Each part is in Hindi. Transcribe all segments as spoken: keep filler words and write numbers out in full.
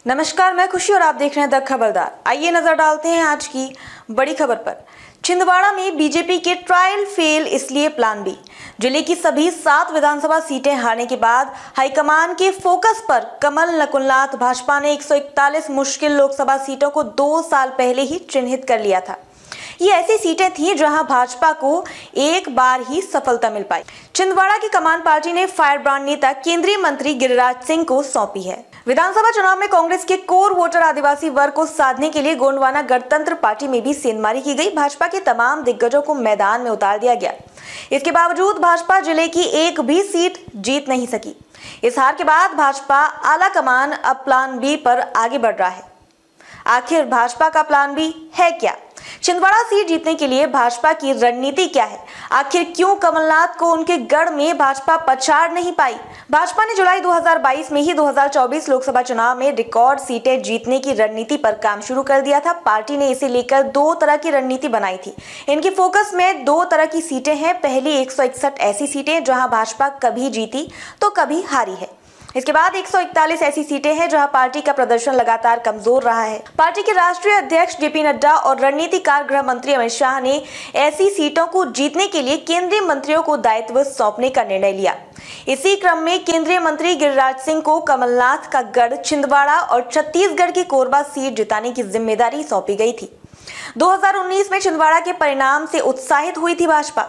नमस्कार, मैं खुशी और आप देख रहे हैं द खबरदार। आइए नजर डालते हैं आज की बड़ी खबर पर। छिंदवाड़ा में बीजेपी के ट्रायल फेल, इसलिए प्लान बी। जिले की सभी सात विधानसभा सीटें हारने के बाद हाईकमान के फोकस पर कमल नकुलनाथ भाजपा ने एक सौ इकतालीस मुश्किल लोकसभा सीटों को दो साल पहले ही चिन्हित कर लिया था। ये ऐसी सीटें थीं जहां भाजपा को एक बार ही सफलता मिल पाई। छिंदवाड़ा की कमान पार्टी ने फायर ब्रांड नेता केंद्रीय मंत्री गिरिराज सिंह को सौंपी है। विधानसभा चुनाव में कांग्रेस के कोर वोटर आदिवासी वर्ग को साधने के लिए गोंडवाना गणतंत्र पार्टी में भी सेंधमारी की गई। भाजपा के तमाम दिग्गजों को मैदान में उतार दिया गया। इसके बावजूद भाजपा जिले की एक भी सीट जीत नहीं सकी। इस हार के बाद भाजपा आला कमान अब प्लान बी पर आगे बढ़ रहा है। आखिर भाजपा का प्लान बी है क्या? छिंदवाड़ा सीट जीतने के लिए भाजपा की रणनीति क्या है? आखिर क्यों कमलनाथ को उनके गढ़ में भाजपा पछाड़ नहीं पाई? भाजपा ने जुलाई दो हज़ार बाईस में ही दो हज़ार चौबीस लोकसभा चुनाव में रिकॉर्ड सीटें जीतने की रणनीति पर काम शुरू कर दिया था। पार्टी ने इसे लेकर दो तरह की रणनीति बनाई थी। इनकी फोकस में दो तरह की सीटें हैं। पहली एक सौ इकसठ ऐसी सीटें जहां भाजपा कभी जीती तो कभी हारी है। इसके बाद एक सौ इकतालीस ऐसी सीटें हैं जहां पार्टी का प्रदर्शन लगातार कमजोर रहा है। पार्टी के राष्ट्रीय अध्यक्ष जेपी नड्डा और रणनीतिकार गृह मंत्री अमित शाह ने ऐसी सीटों को जीतने के लिए केंद्रीय मंत्रियों को दायित्व सौंपने का निर्णय लिया। इसी क्रम में केंद्रीय मंत्री गिरिराज सिंह को कमलनाथ का गढ़ छिंदवाड़ा और छत्तीसगढ़ की कोरबा सीट जिताने की जिम्मेदारी सौंपी गई थी। दो हज़ार उन्नीस में छिंदवाड़ा के परिणाम से उत्साहित हुई थी भाजपा।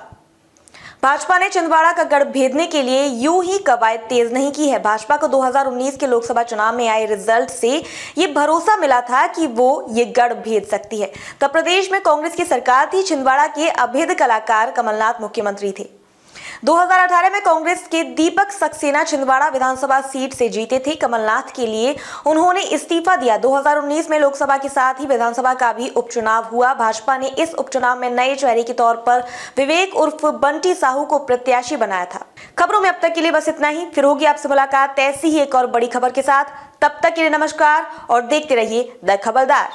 भाजपा ने छिंदवाड़ा का गढ़ भेदने के लिए यूं ही कवायद तेज नहीं की है। भाजपा को दो हज़ार उन्नीस के लोकसभा चुनाव में आए रिजल्ट से ये भरोसा मिला था कि वो ये गढ़ भेद सकती है। तब प्रदेश में कांग्रेस की सरकार थी। छिंदवाड़ा के अभेद कलाकार कमलनाथ मुख्यमंत्री थे। दो हज़ार अठारह में कांग्रेस के दीपक सक्सेना छिंदवाड़ा विधानसभा सीट से जीते थे। कमलनाथ के लिए उन्होंने इस्तीफा दिया। दो हज़ार उन्नीस में लोकसभा के साथ ही विधानसभा का भी उपचुनाव हुआ। भाजपा ने इस उपचुनाव में नए चेहरे के तौर पर विवेक उर्फ बंटी साहू को प्रत्याशी बनाया था। खबरों में अब तक के लिए बस इतना ही। फिर होगी आपसे मुलाकात ऐसी ही एक और बड़ी खबर के साथ। तब तक के लिए नमस्कार और देखते रहिए द खबरदार।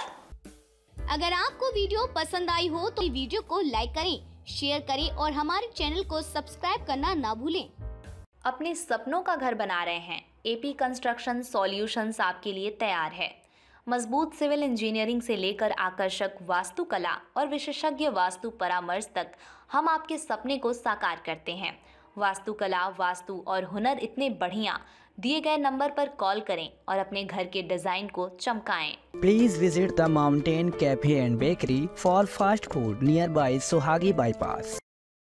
अगर आपको वीडियो पसंद आई हो तो वीडियो को लाइक करें, शेयर करें और हमारे चैनल को सब्सक्राइब करना ना भूलें। अपने सपनों का घर बना रहे हैं? एपी कंस्ट्रक्शन सॉल्यूशंस आपके लिए तैयार है। मजबूत सिविल इंजीनियरिंग से लेकर आकर्षक वास्तुकला और विशेषज्ञ वास्तु परामर्श तक हम आपके सपने को साकार करते हैं। वास्तुकला, वास्तु और हुनर इतने बढ़िया। दिए गए नंबर पर कॉल करें और अपने घर के डिजाइन को चमकाएं। Please visit the Mountain Cafe and Bakery for fast food nearby Sohagi Bypass.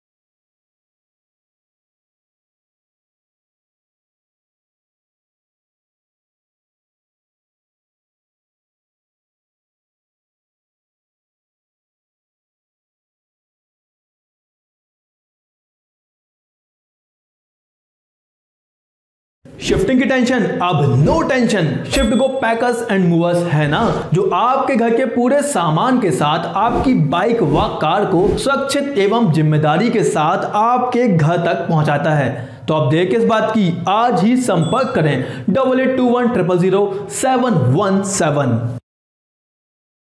Shifting की टेंशन अब no tension. Shift go packers and movers है ना, जो आपके घर के पूरे सामान के साथ आपकी बाइक व कार को सुरक्षित एवं जिम्मेदारी के साथ आपके घर तक पहुंचाता है। तो अब देर किस बात की, आज ही संपर्क करें double eight two one triple zero seven one seven.